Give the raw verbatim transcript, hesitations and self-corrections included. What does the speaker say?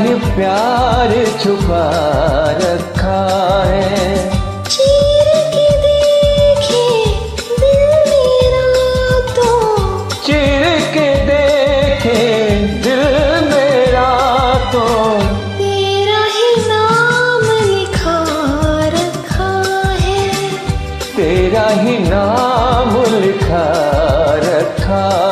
ही प्यार छुपा रखा है। चीर के देखे दिल मेरा तो, चीर के देखे दिल मेरा तो, तेरा ही नाम लिखा रखा है। तेरा ही नाम लिखा रखा